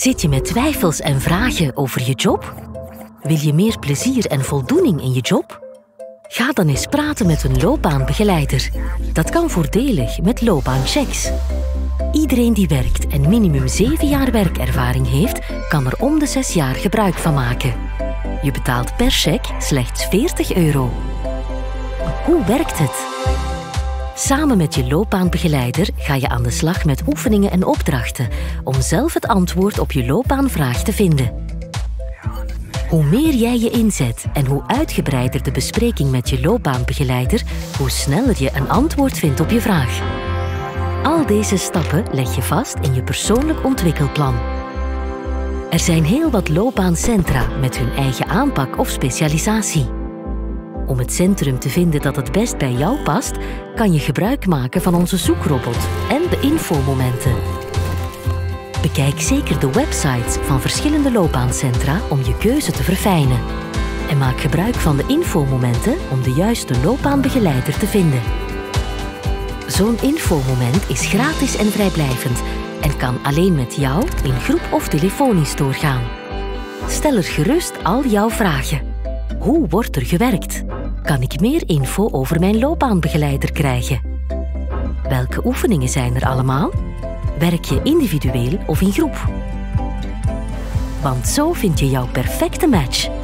Zit je met twijfels en vragen over je job? Wil je meer plezier en voldoening in je job? Ga dan eens praten met een loopbaanbegeleider. Dat kan voordelig met loopbaanchecks. Iedereen die werkt en minimum 7 jaar werkervaring heeft, kan er om de 6 jaar gebruik van maken. Je betaalt per check slechts €40. Hoe werkt het? Samen met je loopbaanbegeleider ga je aan de slag met oefeningen en opdrachten om zelf het antwoord op je loopbaanvraag te vinden. Hoe meer jij je inzet en hoe uitgebreider de bespreking met je loopbaanbegeleider, hoe sneller je een antwoord vindt op je vraag. Al deze stappen leg je vast in je persoonlijk ontwikkelplan. Er zijn heel wat loopbaancentra met hun eigen aanpak of specialisatie. Om het centrum te vinden dat het best bij jou past, kan je gebruik maken van onze zoekrobot en de infomomenten. Bekijk zeker de websites van verschillende loopbaancentra om je keuze te verfijnen. En maak gebruik van de infomomenten om de juiste loopbaanbegeleider te vinden. Zo'n infomoment is gratis en vrijblijvend en kan alleen met jou in groep of telefonisch doorgaan. Stel er gerust al jouw vragen. Hoe wordt er gewerkt? Kan ik meer info over mijn loopbaanbegeleider krijgen? Welke oefeningen zijn er allemaal? Werk je individueel of in groep? Want zo vind je jouw perfecte match.